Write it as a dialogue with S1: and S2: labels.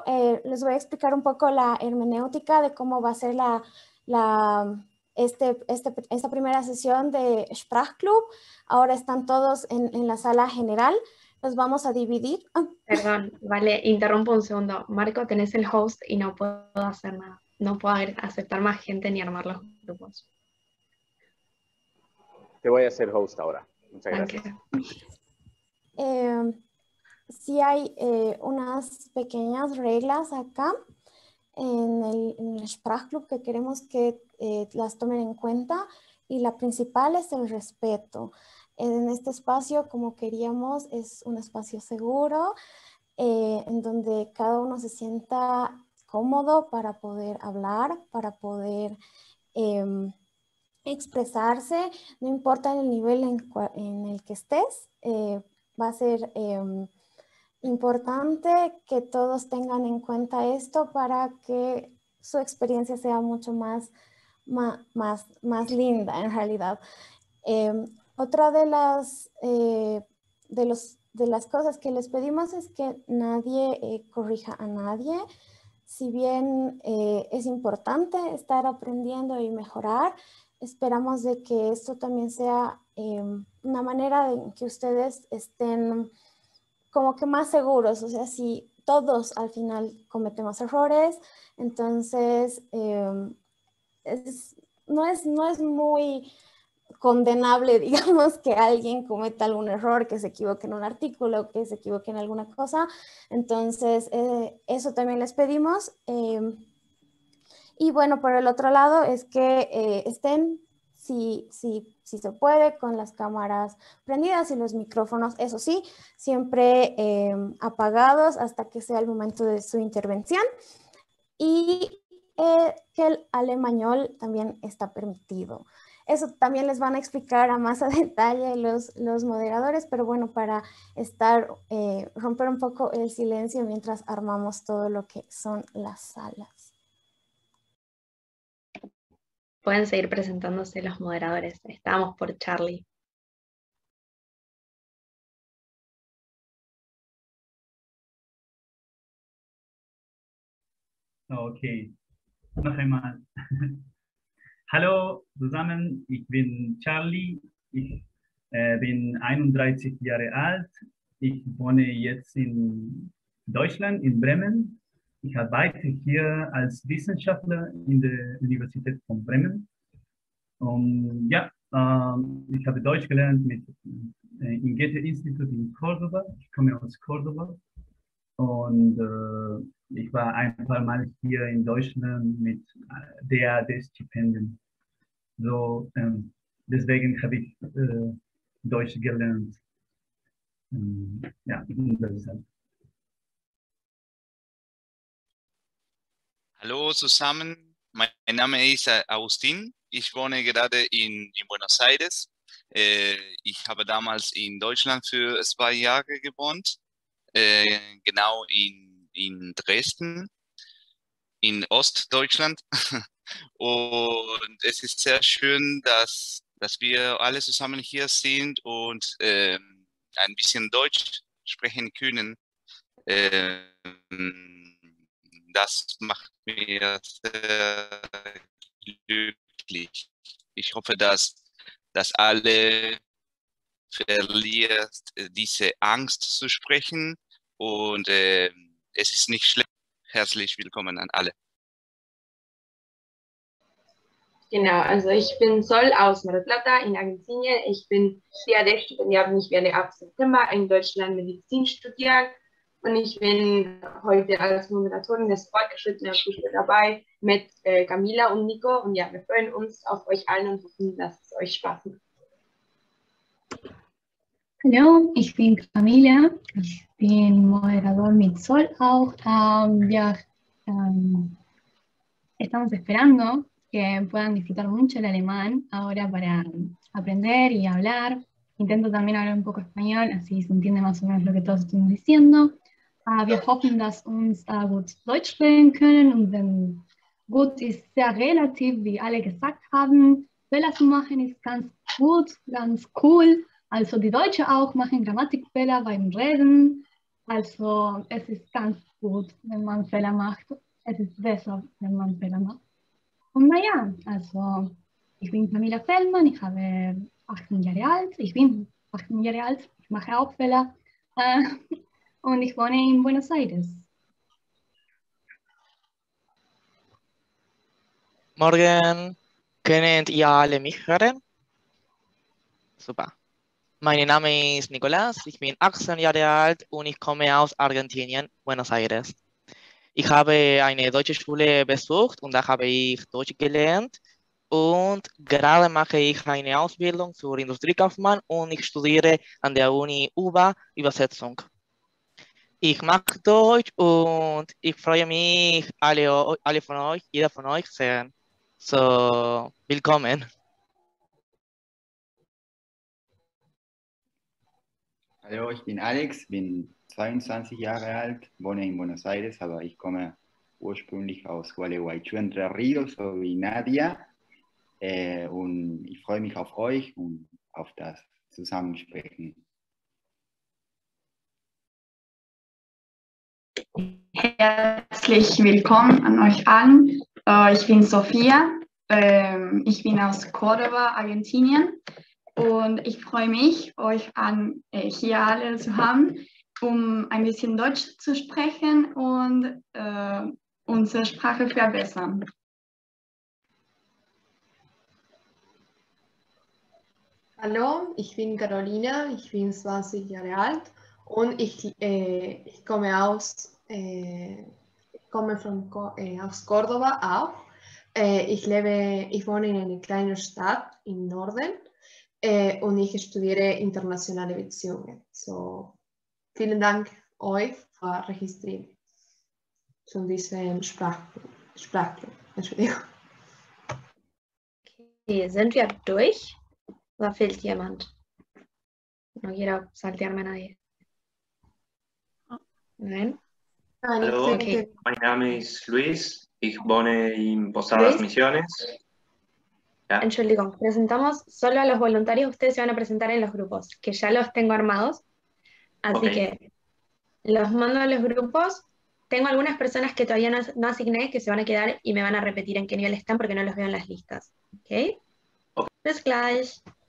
S1: les voy a explicar un poco la hermenéutica de cómo va a ser esta primera sesión de Sprachclub. Ahora están todos en la sala general. Los vamos a dividir.
S2: Perdón, vale, interrumpo un segundo. Marco, tenés el host y no puedo hacer nada. No puedo aceptar más gente ni armar los grupos.
S3: Te voy a hacer host ahora. Muchas gracias.
S1: Sí hay unas pequeñas reglas acá en el Sprachclub que queremos que las tomen en cuenta, y la principal es el respeto. En este espacio, como queríamos, es un espacio seguro en donde cada uno se sienta cómodo para poder hablar, para poder expresarse, no importa el nivel en el que estés. Va a ser importante que todos tengan en cuenta esto para que su experiencia sea mucho más linda en realidad. Otra de las cosas que les pedimos es que nadie corrija a nadie. Si bien es importante estar aprendiendo y mejorar, esperamos de que esto también sea una manera de que ustedes estén como que más seguros. O sea, si todos al final cometemos errores, entonces no es muy condenable, digamos, que alguien cometa algún error, que se equivoque en un artículo, que se equivoque en alguna cosa. Entonces, eso también les pedimos. Y bueno, por el otro lado es que estén, si se puede, con las cámaras prendidas y los micrófonos, eso sí, siempre apagados hasta que sea el momento de su intervención. Y que el alemañol también está permitido. Eso también les van a explicar a más a detalle los moderadores, pero bueno, para romper un poco el silencio mientras armamos todo lo que son las salas.
S2: Pueden seguir presentándose los moderadores. Estamos por Charlie.
S4: Okay, noch einmal. Hallo zusammen, ich bin Charlie, ich bin 31 Jahre alt, ich wohne jetzt in Deutschland, in Bremen. Ich arbeite hier als Wissenschaftler in der Universität von Bremen. Und ja, ich habe Deutsch gelernt im Goethe-Institut in Cordoba. Ich komme aus Cordoba. Und ich war ein paar Mal hier in Deutschland mit DAAD-Stipendien. So, deswegen habe ich Deutsch gelernt. Ja, das ist halt.
S5: Hallo zusammen, mein Name ist Agustin. Ich wohne gerade in Buenos Aires. Ich habe damals in Deutschland für 2 Jahre gewohnt, genau in Dresden, in Ostdeutschland. Und es ist sehr schön, dass wir alle zusammen hier sind und ein bisschen Deutsch sprechen können. Das macht mir sehr glücklich. Ich hoffe, dass alle verlieren diese Angst zu sprechen, und es ist nicht schlecht. Herzlich willkommen an alle.
S2: Genau, also ich bin Sol aus Mar del Plata in Argentinien. Ich bin DAAD-Stipendiatin. Ich werde ab September in Deutschland Medizin studieren. Und ich bin heute als Moderatorin des fortgeschrittenen Kurses dabei mit Camila und Nico. Und ja, wir freuen uns auf euch allen und hoffen, dass es euch Spaß macht.
S6: Hallo, ich bin Camila. Ich bin Moderador mit Sol auch. Estamos esperando que puedan disfrutar mucho el alemán ahora para aprender y hablar. Intento también hablar un poco español, así se entiende más o menos lo que todos estamos diciendo. Wir hoffen, dass uns gut Deutsch sprechen können, und wenn gut ist sehr relativ, wie alle gesagt haben. Fehler zu machen ist ganz gut, ganz cool. Also die Deutschen auch machen Grammatikfehler beim Reden. Also, es ist ganz gut, wenn man Fehler macht. Es ist besser, wenn man Fehler macht. Und naja, also, ich bin Camila Fellmann, ich habe 18 Jahre alt, ich bin 18 Jahre alt, ich mache auch Fehler und ich wohne in Buenos Aires.
S7: Morgen, könnt ihr alle mich hören? Super. Mein Name ist Nicolás, ich bin 18 Jahre alt und ich komme aus Argentinien, Buenos Aires. Ich habe eine deutsche Schule besucht und da habe ich Deutsch gelernt und gerade mache ich eine Ausbildung zur Industriekaufmann und ich studiere an der Uni UBA Übersetzung. Ich mag Deutsch und ich freue mich, alle von euch, jeder von euch sehr. So, willkommen.
S8: Hallo, ich bin Alex, bin 22 Jahre alt, wohne in Buenos Aires, aber ich komme ursprünglich aus Gualeguaychú, Entre Ríos, so wie Nadia. Und ich freue mich auf euch und auf das Zusammensprechen.
S9: Herzlich willkommen an euch allen. Ich bin Sophia. Ich bin aus Córdoba, Argentinien. Und ich freue mich, euch hier alle zu haben, um ein bisschen Deutsch zu sprechen und unsere Sprache verbessern.
S2: Hallo, ich bin Carolina, ich bin 20 Jahre alt und ich komme aus Córdoba auch. Ich wohne in einer kleinen Stadt im Norden und ich studiere internationale Beziehungen. So, vielen Dank euch für Registrieren zu diesem Sprachclub. Entschuldigung.
S10: Okay, sind wir durch? ¿O fehlt jemand? No quiero saltearme a nadie. Nein?
S11: Hallo,
S10: Okay.
S11: mein Name ist Luis, ich wohne in Posadas
S10: Luis.
S11: Misiones. Ja.
S10: Entschuldigung, presentamos solo a los voluntarios, ustedes se van a presentar en los grupos, que ya los tengo armados, así
S11: Ok.
S10: que los mando a los grupos. Tengo algunas personas que todavía no asigné, que se van a quedar y me van a repetir en qué nivel están porque no los veo en las listas. ¿Ok?
S11: Ok.
S10: Bis gleich.